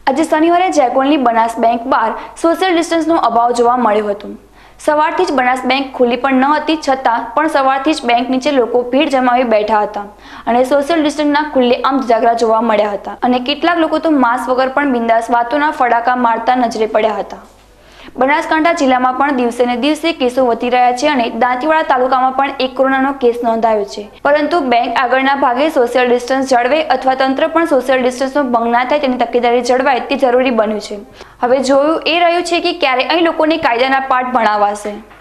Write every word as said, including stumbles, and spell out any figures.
આજે શનિવારે જેકોલની બનાસ બેંક બહાર સોશિયલ ડિસ્ટન્સનો અભાવ જોવા મળ્યો હતો। સવારથી જ બનાસ બેંક ખુલ્લી પણ ન હતી, છતાં પણ સવારથી જ બેંક નીચે લોકો ભીડ જમાવી બેઠા હતા અને સોશિયલ ડિસ્ટન્સના ખુલ્લેઆમ જાગરા જોવા મળ્યા હતા અને કેટલાક લોકો તો માસ્ક વગર પણ બિંદાસ વાતોના ફડાકા મારતા નજરે પડ્યા હતા। બનાસકાંઠા જિલ્લામાં પણ દિવસે ને દિવસે કેસો વધી રહ્યા છે અને દાંતીવાડા તાલુકામાં પણ એક કોરોનાનો કેસ નોંધાયો છે, પરંતુ બેંક આગળના ભાગે સોશિયલ ડિસ્ટન્સ જળવે અથવા તંત્ર પણ સોશિયલ ડિસ્ટન્સનો ભંગ ના થાય તેની તકેદારી જળવાય તે જરૂરી બન્યું છે। હવે જોયું એ રહ્યું છે કે ક્યારે અહીં લોકોને કાયદાના પાઠ ભણાવાશે।